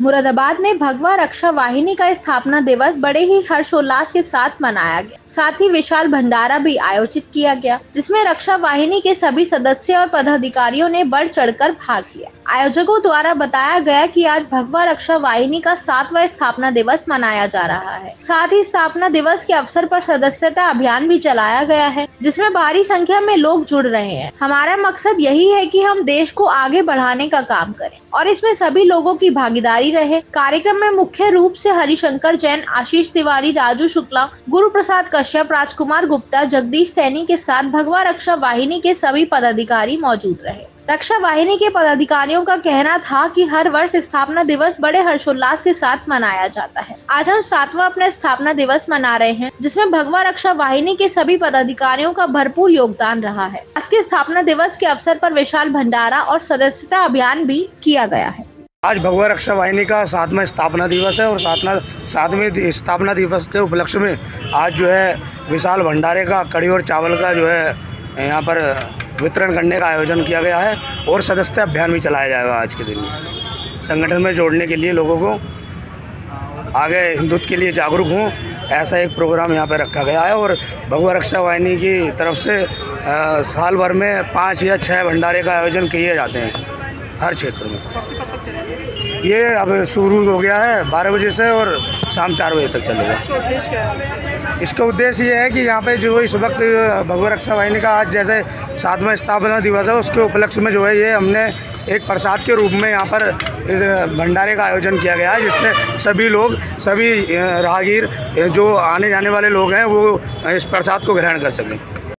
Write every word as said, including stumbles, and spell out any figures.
मुरादाबाद में भगवा रक्षा वाहिनी का स्थापना दिवस बड़े ही हर्षोल्लास के साथ मनाया गया। साथ ही विशाल भंडारा भी आयोजित किया गया, जिसमें रक्षा वाहिनी के सभी सदस्य और पदाधिकारियों ने बढ़ चढ़कर भाग लिया। आयोजकों द्वारा बताया गया कि आज भगवा रक्षा वाहिनी का सातवां स्थापना दिवस मनाया जा रहा है। साथ ही स्थापना दिवस के अवसर पर सदस्यता अभियान भी चलाया गया है, जिसमें भारी संख्या में लोग जुड़ रहे हैं। हमारा मकसद यही है कि हम देश को आगे बढ़ाने का काम करें और इसमें सभी लोगों की भागीदारी रहे। कार्यक्रम में मुख्य रूप से हरिशंकर जैन, आशीष तिवारी, राजू शुक्ला, गुरु प्रसाद कश्यप, राजकुमार गुप्ता, जगदीश सैनी के साथ भगवा रक्षा वाहिनी के सभी पदाधिकारी मौजूद रहे। रक्षा वाहिनी के पदाधिकारियों का कहना था कि हर वर्ष स्थापना दिवस बड़े हर्षोल्लास के साथ मनाया जाता है। आज हम सातवां अपना स्थापना दिवस मना रहे हैं, जिसमें भगवा रक्षा वाहिनी के सभी पदाधिकारियों का भरपूर योगदान रहा है। आज के स्थापना दिवस के अवसर पर विशाल भंडारा और सदस्यता अभियान भी किया गया है। आज भगवा रक्षा वाहिनी का सातवां स्थापना दिवस है और सातवां सातवें स्थापना दिवस के उपलक्ष्य में आज जो है विशाल भंडारे का कड़ी और चावल का जो है यहाँ पर वितरण करने का आयोजन किया गया है और सदस्यता अभियान भी चलाया जाएगा। आज के दिन में संगठन में जोड़ने के लिए लोगों को आगे हिंदुत्व के लिए जागरूक हों, ऐसा एक प्रोग्राम यहाँ पर रखा गया है। और भगवा रक्षा वाहिनी की तरफ से आ, साल भर में पाँच या छः भंडारे का आयोजन किए जाते हैं हर क्षेत्र में। ये अब शुरू हो गया है बारह बजे से और शाम चार बजे तक चलेगा। इसका उद्देश्य ये है कि यहाँ पे जो इस वक्त भगवा रक्षा वाहिनी का आज जैसे सातवां स्थापना दिवस है, उसके उपलक्ष्य में जो है ये हमने एक प्रसाद के रूप में यहाँ पर इस भंडारे का आयोजन किया गया है, जिससे सभी लोग, सभी राहगीर जो आने जाने वाले लोग हैं वो इस प्रसाद को ग्रहण कर सकें।